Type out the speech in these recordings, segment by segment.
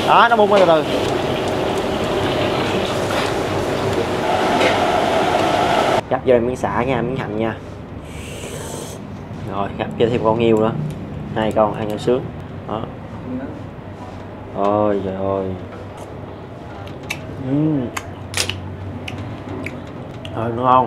Đó, nó bung lên từ từ. Gắp vô miếng sả nha, miếng hành nha. Rồi gắp cho thêm con nghêu nữa, 2 con ăn cho sướng. Đó. Ôi trời ơi. Rồi ngon.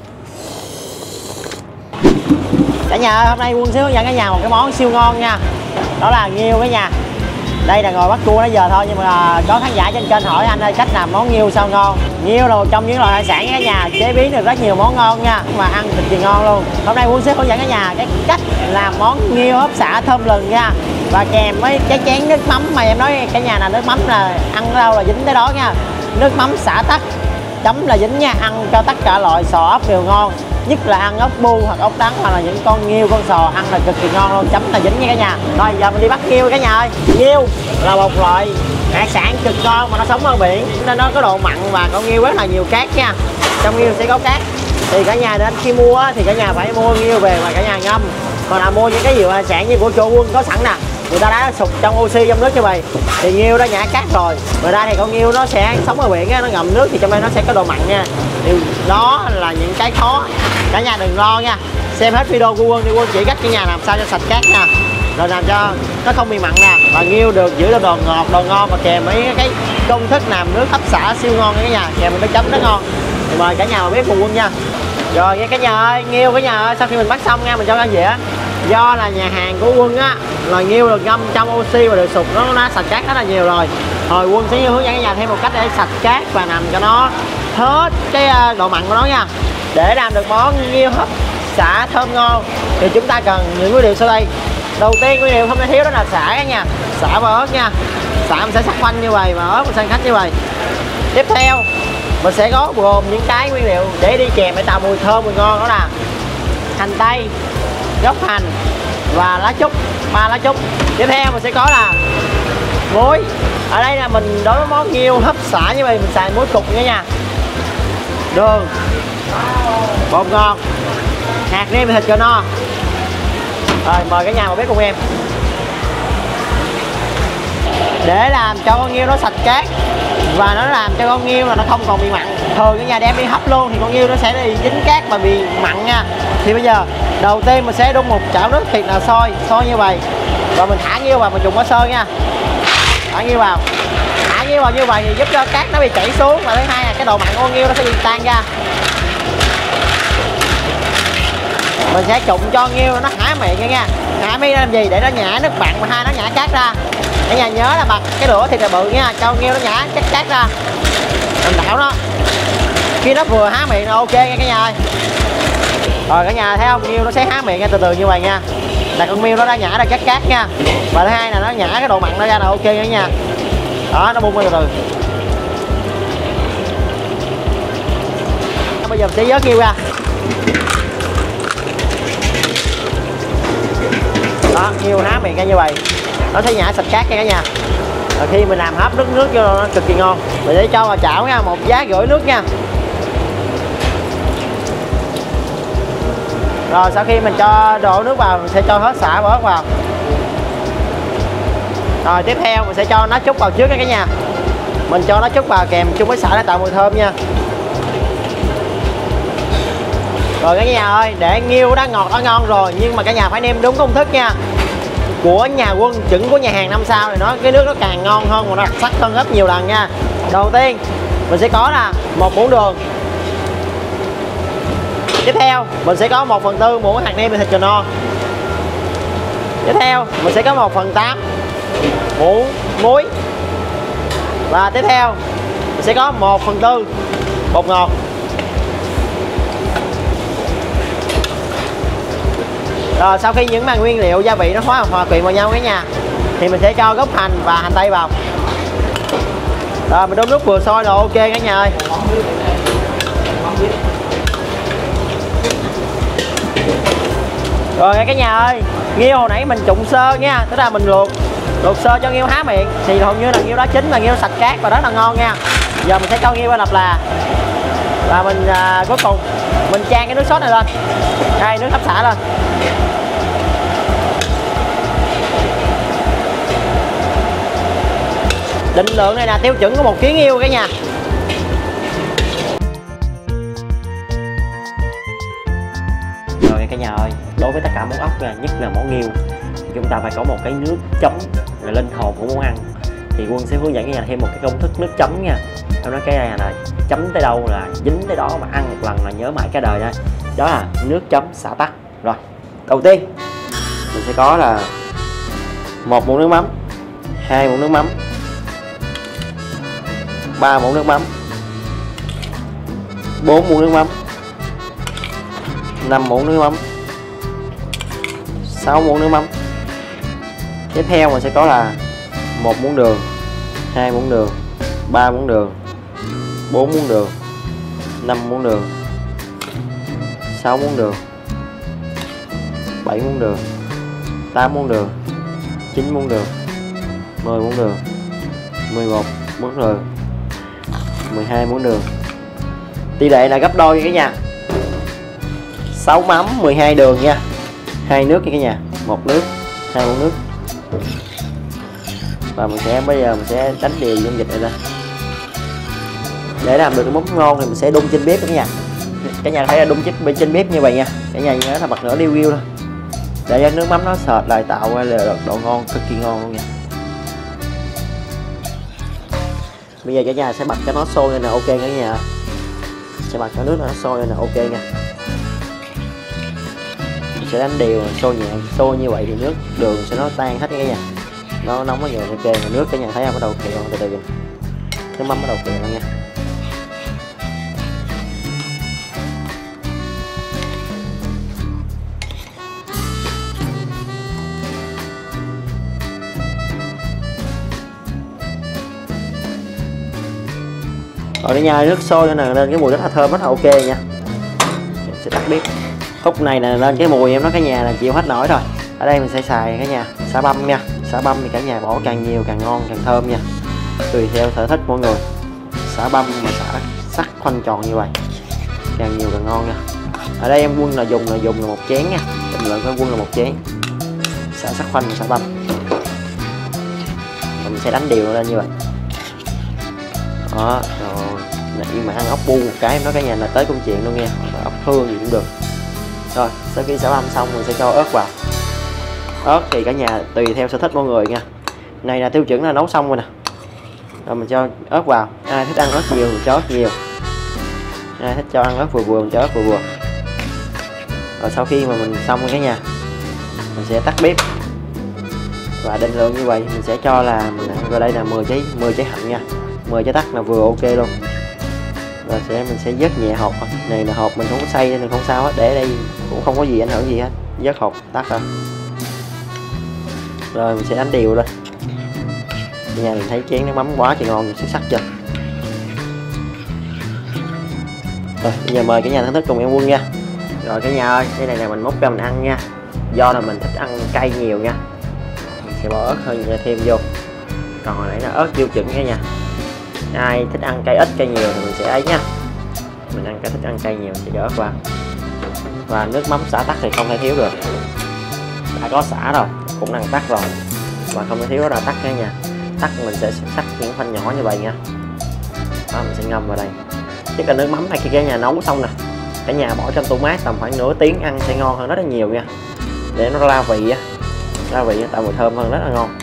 Cả nhà ơi, hôm nay Quân sẽ hướng dẫn cả nhà một cái món siêu ngon nha. Đó là nghêu cả nhà. Đây là ngồi bắt cua nãy giờ thôi, nhưng mà có khán giả trên kênh hỏi anh ơi cách làm món nghêu sao ngon. Nghêu là một trong những loại hải sản cả nhà, chế biến được rất nhiều món ngon nha, mà ăn cực kỳ ngon luôn. Hôm nay Quân sẽ hướng dẫn cả nhà cái cách làm món nghêu hấp xả thơm lừng nha, và kèm với cái chén nước mắm mà em nói cả nhà là nước mắm là ăn ở đâu là dính tới đó nha. Nước mắm xả tắc chấm là dính nha, ăn cho tất cả loại sò ốc đều ngon, nhất là ăn ốc bu hoặc ốc đắng hoặc là những con nghêu con sò ăn là cực kỳ ngon luôn, chấm là dính nha cả nhà. Rồi giờ mình đi bắt nghêu cả nhà ơi. Nghêu là một loại hải sản cực ngon mà nó sống ở biển nên nó có độ mặn và con nghêu rất là nhiều cát nha, trong nghêu sẽ có cát. Thì cả nhà đến khi mua thì cả nhà phải mua nghêu về và cả nhà ngâm, còn là mua những cái nhiều hải sản như của chỗ Quân có sẵn nè, người ta đã sụp trong oxy trong nước như vậy thì nghêu đó nhả cát rồi. Ngoài ra thì con nghêu nó sẽ sống ở biển, nó ngậm nước thì trong đây nó sẽ có độ mặn nha. Thì đó là những cái khó, cả nhà đừng lo nha, xem hết video của Quân thì Quân chỉ cách cả nhà làm sao cho sạch cát nha, rồi làm cho nó không bị mặn nè, và nghêu được giữ được độ ngọt độ ngon, và kèm với cái công thức làm nước hấp xả siêu ngon cả nhà, kèm với nước chấm rất ngon. Thì mời cả nhà vào bếp cùng Quân nha. Rồi nghe cả nhà ơi, nghêu cả nhà ơi, sau khi mình bắt xong nha, mình cho ra dĩa. Do là nhà hàng của Quân á là nghêu được ngâm trong oxy và được sụp nó sạch cát rất là nhiều rồi. Rồi Quân sẽ hướng dẫn cả nhà thêm một cách để sạch cát và làm cho nó hết cái độ mặn của nó nha. Để làm được món nghêu hấp xả thơm ngon thì chúng ta cần những nguyên liệu sau đây. Đầu tiên nguyên liệu không thể thiếu đó là sả cả nhà, sả và ớt nha. Sả mình sẽ sắc quanh như vậy và ớt mình sẽ cắt như vậy. Tiếp theo mình sẽ có gồm những cái nguyên liệu để đi kèm để tạo mùi thơm mùi ngon, đó là hành tây, gốc hành và lá trúc, 3 lá trúc. Tiếp theo mình sẽ có là muối. Ở đây là mình đối với món nghêu hấp xả như vậy mình xài muối cục nha, đường, bột ngọt, hạt nêm thịt cho no. Rồi mời cả nhà vào bếp cùng em. Để làm cho con nghêu nó sạch cát và nó làm cho con nghêu là nó không còn bị mặn. Thường cả nhà đem đi hấp luôn thì con nghêu nó sẽ bị dính cát và bị mặn nha. Thì bây giờ đầu tiên mình sẽ đun một chảo nước thiệt là sôi như vậy, và mình thả nghêu vào, mình dùng có sơ nha, thả nghêu vào như vậy thì giúp cho cát nó bị chảy xuống, và thứ hai là cái độ mặn của con nghêu nó sẽ bị tan ra. Mình sẽ trụng cho nghêu nó há miệng nha, há miệng làm gì để nó nhả nước mặn và hai nó nhả cát ra. Cả nhà nhớ là bật cái lửa thiệt là bự nha, cho nghêu nó nhả cái cát ra, mình đảo nó khi nó vừa há miệng là ok nha cả nhà ơi. Rồi cả nhà thấy không, nghêu nó sẽ há miệng ra từ từ như vậy nha, là con nghêu nó đã nhả ra chất cát nha, và thứ hai là nó nhả cái độ mặn nó ra là ok nha cả nhà. Đó, nó bung ra từ từ. Bây giờ mình sẽ vớt nghêu ra. Đó, nghêu há miệng ra như vậy nó sẽ nhả sạch cát nha cả nhà. Rồi khi mình làm hấp nước vô nó cực kỳ ngon. Mình sẽ cho vào chảo nha, 1 giá rưỡi nước nha. Rồi sau khi mình cho đổ nước vào mình sẽ cho hết sả và ớt vào. Rồi tiếp theo mình sẽ cho lá trúc vào trước nha cả nhà. Mình cho lá trúc vào kèm chung với sả để tạo mùi thơm nha. Rồi cả nhà ơi, để nghêu đã ngọt đã ngon rồi, nhưng mà cả nhà phải nêm đúng công thức nha. Của nhà Quân, chuẩn của nhà hàng 5 sao thì cái nước nó càng ngon hơn và nó đặc sắc hơn rất nhiều lần nha. Đầu tiên mình sẽ có là 1 muỗng đường. Tiếp theo mình sẽ có 1/4 muỗng hạt nêm thịt cho no. Tiếp theo mình sẽ có 1/8 muỗng muối. Và tiếp theo mình sẽ có 1/4 bột ngọt. Rồi sau khi những nguyên liệu gia vị nó hòa quyện vào nhau cả nhà thì mình sẽ cho gốc hành và hành tây vào. Rồi mình đun nước vừa sôi là ok cả nhà ơi. Rồi cả nhà ơi, nghêu hồi nãy mình trụng sơ nha, tức là mình luộc sơ cho nghêu há miệng thì hầu như là nghêu đó chín và nghêu sạch cát và rất là ngon nha. Giờ mình sẽ cho nghêu vào lập là, và mình cuối cùng mình chan cái nước sốt này lên, đây nước hấp xả lên. Định lượng này là tiêu chuẩn của 1 kg yêu cả nhà. Rồi cả nhà ơi, đối với tất cả món ốc nha, nhất là món nghêu, chúng ta phải có một cái nước chấm là linh hồn của món ăn. Thì Quân sẽ hướng dẫn cả nhà thêm một cái công thức nước chấm nha. Em nói cái này là chấm tới đâu là dính tới đó, mà ăn một lần là nhớ mãi cả đời đó. Đó là nước chấm xả tắc. Rồi, đầu tiên mình sẽ có là 1 muỗng nước mắm, 2 muỗng nước mắm, 3 muỗng nước mắm, 4 muỗng nước mắm, 5 muỗng nước mắm, 6 muỗng nước mắm. Tiếp theo mình sẽ có là 1 muỗng đường, 2 muỗng đường, 3 muỗng đường, 4 muỗng đường, 5 muỗng đường, 6 muỗng đường, 7 muỗng đường, 8 muỗng đường, 9 muỗng đường, 10 muỗng đường, 11 muỗng đường, 12 muỗng đường. Tỷ lệ là gấp đôi cả nhà. 6 mắm, 12 đường nha. 2 nước nha cả nhà, 1 nước, 2 muỗng nước. Và bây giờ mình sẽ đánh đều dung dịch này ra. Để làm được cái món ngon thì mình sẽ đun trên bếp cả nhà. Cả nhà thấy là đun trên bếp như vậy nha. Cả nhà nhớ là bật lửa liu liu thôi, để cho nước mắm nó sệt lại, tạo ra là độ ngon, cực kỳ ngon luôn nha. Bây giờ cả nhà sẽ bật cho nó sôi lên là ok cả nhà. Sẽ bật cho nước nó sôi lên là ok nha. Mình sẽ đánh đều sôi nhẹ, sôi như vậy thì nước đường sẽ nó tan hết cả nhà. Nó nóng nó nhiều ok, mà nước cả nhà thấy không, bắt đầu khều từ từ. Nước mắm bắt đầu khều nha. Rồi cả nhà, nước sôi nên cái mùi rất là thơm, rất là ok nha. Mình sẽ tắt bếp. Khúc này là lên cái mùi em nói cả nhà là chịu hết nổi rồi. Ở đây mình sẽ xài cả nhà xả băm nha. Xả băm thì cả nhà bỏ càng nhiều càng ngon càng thơm nha, tùy theo sở thích mọi người. Xả băm mà xả sắc khoanh tròn như vậy, càng nhiều càng ngon nha. Ở đây em Quân là dùng là 1 chén nha, định lượng của Quân là 1 chén xả sắc khoanh và xả băm. Rồi mình sẽ đánh đều lên như vậy. Đó, rồi nãy mà ăn ốc bu một cái em nói cả nhà là tới công chuyện luôn nha, ốc hương gì cũng được. Rồi sau khi xả băm xong mình sẽ cho ớt vào. Ớt thì cả nhà tùy theo sở thích mọi người nha. Này là tiêu chuẩn là nấu xong rồi nè. Rồi mình cho ớt vào. Ai thích ăn ớt nhiều thì cho ớt nhiều, ai thích cho ăn ớt vừa vừa mình cho ớt vừa vừa. Rồi sau khi mà mình xong cả nhà, mình sẽ tắt bếp. Và định lượng như vậy mình sẽ cho là mình ăn vào đây là 10 trái hạnh nha. 10 trái tắc là vừa ok luôn. Rồi mình sẽ vớt nhẹ hộp. Này là hộp mình không có xay nên không sao hết, để đây cũng không có gì ảnh hưởng gì hết. Vớt hộp tắt rồi. Rồi mình sẽ đánh đều lên. Nhà mình thấy chén nước mắm quá trời ngon, xuất sắc chưa. Rồi bây giờ mời cả nhà thưởng thức cùng em Quân nha. Rồi cả nhà ơi, cái này là mình múc ra mình ăn nha. Do là mình thích ăn cay nhiều nha, mình sẽ bỏ ớt hơi thêm vô. Còn hồi nãy là ớt tiêu chuẩn nha nhà. Ai thích ăn cay ít cay nhiều thì mình sẽ ấy nha. Mình thích ăn cay nhiều thì cho ớt vào. Và nước mắm xả tắc thì không thể thiếu được. Đã có xả rồi, cũng đang tắc rồi, và không thể thiếu đó là tắc nha nhà. Tắc mình sẽ sắc những khoanh nhỏ như vậy nha. Đó, mình sẽ ngâm vào đây. Chứ cái nước mắm này khi cả nhà nấu xong nè, cả nhà bỏ trong tủ mát tầm khoảng nửa tiếng ăn sẽ ngon hơn rất là nhiều nha. Để nó ra vị á, tạo mùi thơm hơn, rất là ngon.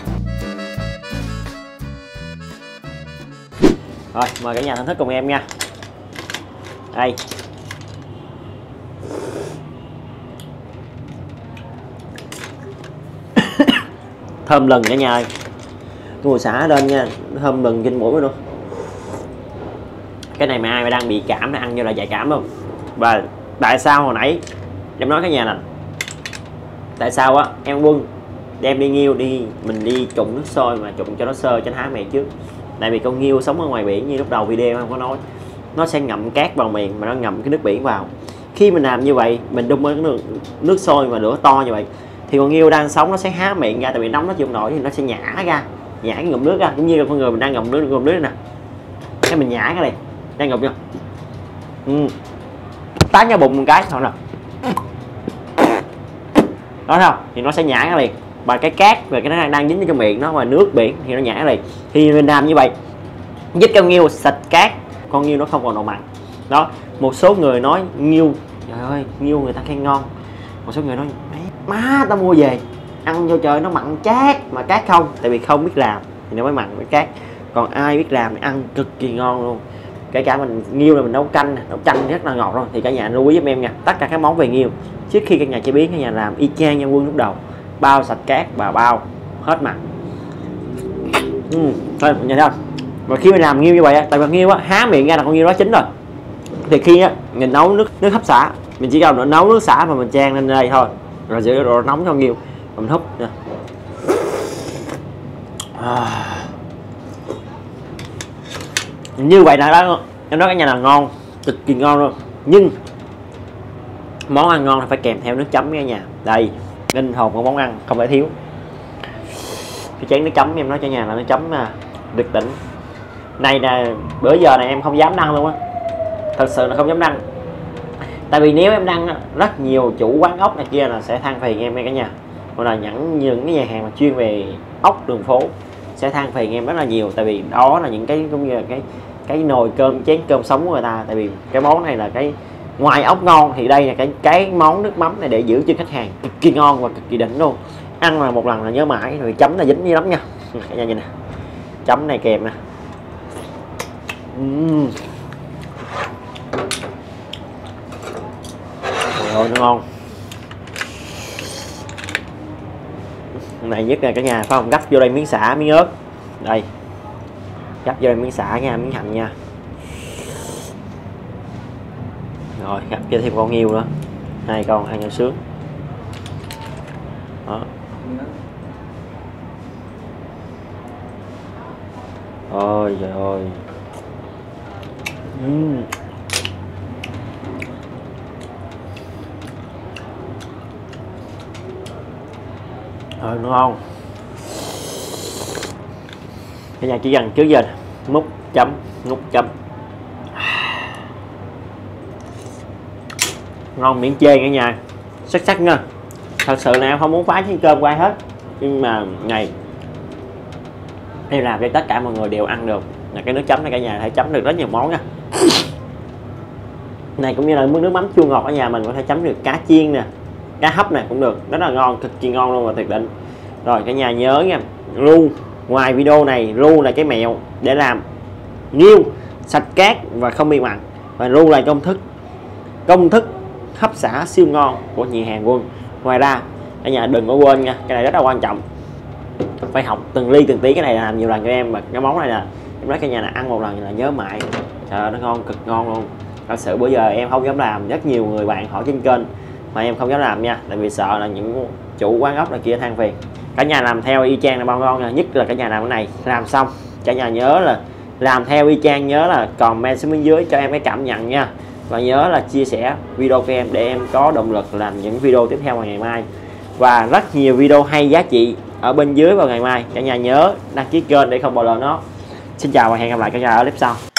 Rồi mời cả nhà thưởng thức cùng em nha. Đây. Thơm lừng cả nhà ơi. Mùi xả lên nha, thơm lừng trên mũi luôn. Cái này mà ai mà đang bị cảm nó ăn vô là giải cảm luôn. Và tại sao hồi nãy em nói cả nhà nè, tại sao á em Quân đem đi nghêu mình đi trụng nước sôi mà trụng cho nó sơ cho nó há miệng trước. Tại vì con nghêu sống ở ngoài biển như lúc đầu video em có nói, nó sẽ ngậm cát vào miệng mà nó ngậm cái nước biển vào. Khi mình làm như vậy, mình đun cái nước sôi mà lửa to như vậy thì con nghêu đang sống nó sẽ há miệng ra, tại vì nóng nó chịu nổi thì nó sẽ nhả cái ngụm nước ra, cũng như là con người mình đang ngụm nước nè. Cái mình nhả cái này đang ngụm vô, tát cái bụng một cái thôi nè, đó không thì nó sẽ nhả cái liền. và cái cát về cái nó đang dính trong miệng nó và nước biển thì nó nhả liền. Khi mình làm như vậy giúp con nghêu sạch cát, con nghêu nó không còn độ mặn. Đó, một số người nói nghêu, trời ơi nghêu người ta khen ngon, một số người nói má tao mua về ăn vô trời nó mặn chát, mà cát không, tại vì không biết làm thì nó mới mặn với cát, còn ai biết làm thì ăn cực kỳ ngon luôn. Kể cả mình nghêu là mình nấu canh rất là ngọt luôn. Thì cả nhà lưu ý giúp em nha, tất cả các món về nghêu trước khi cả nhà chế biến, cả nhà làm y chang như Quân lúc đầu, bao sạch cát và bao hết mặn. Thôi nhìn thấy không, và khi mình làm nghêu như vậy á, tại vì nghêu á há miệng ra là con nghêu đó chín rồi, thì khi á mình nấu nước hấp xả, mình chỉ cần nấu nước xả và mình chan lên đây thôi, rồi giữ độ nóng cho nghêu, mình húp nè. Như vậy là đó, em nói cả nhà là ngon, cực kỳ ngon luôn. Nhưng món ăn ngon là phải kèm theo nước chấm cả nhà. Đây, linh hồn của món ăn không thể thiếu cái chén nước chấm. Em nói cho nhà là nước chấm Tuyệt Đỉnh này là bữa giờ này em không dám đăng luôn á, thật sự là không dám đăng. Tại vì nếu em đăng rất nhiều chủ quán ốc này kia là sẽ than phiền em cả nhà, hoặc là những cái nhà hàng mà chuyên về ốc đường phố sẽ than phiền em rất là nhiều. Tại vì đó là những cái cũng như là cái nồi cơm, chén cơm sống của người ta. Tại vì cái món này là cái ngoài ốc ngon thì đây là cái món nước mắm này để giữ cho khách hàng cực kỳ ngon và cực kỳ đỉnh luôn. Ăn là một lần là nhớ mãi. Rồi chấm là dính như lắm nha cả nhà, nhìn nè, chấm này kèm nè. Rồi nó ngon này nhất là cả nhà phải không, gắp vô đây miếng sả miếng ớt, đây gắp vô đây miếng sả nha, miếng hành nha, rồi gắp cho thêm con nghêu nữa, 2 con ăn cho sướng đó. Ôi trời ơi, ngon. Cả nhà chỉ cần trước giờ múc chấm ngon miễn chê cả nhà, xuất sắc nha. Thật sự là em không muốn phá chén cơm qua hết, nhưng mà ngày em làm cho tất cả mọi người đều ăn được là cái nước chấm này. Cả nhà có thể chấm được rất nhiều món nha. Này cũng như là nước mắm chua ngọt ở nhà mình có thể chấm được cá chiên nè, cá hấp này cũng được, rất là ngon, cực kỳ ngon luôn và tuyệt đỉnh. Rồi cả nhà nhớ nha, ru ngoài video này, ru là cái mẹo để làm nghêu sạch cát và không bị mặn, và ru là công thức hấp xả siêu ngon của nhà hàng Quân. Ngoài ra cả nhà đừng có quên nha, cái này rất là quan trọng, phải học từng ly từng tí. Cái này làm nhiều lần cho em, và cái món này là em nói cả nhà là ăn một lần là nhớ mãi. Trời ơi, nó ngon, cực ngon luôn. Thật sự bữa giờ em không dám làm, rất nhiều người bạn hỏi trên kênh mà em không dám làm nha, tại vì sợ là những chủ quán ốc này kia than phiền. Cả nhà làm theo y chang là bao ngon nha. Nhất là cả nhà làm cái này làm xong cả nhà nhớ là làm theo y chang, nhớ là comment xuống bên dưới cho em cái cảm nhận nha, và nhớ là chia sẻ video của em để em có động lực làm những video tiếp theo vào ngày mai, và rất nhiều video hay giá trị ở bên dưới vào ngày mai. Cả nhà nhớ đăng ký kênh để không bỏ lỡ nó. Xin chào và hẹn gặp lại cả nhà ở clip sau.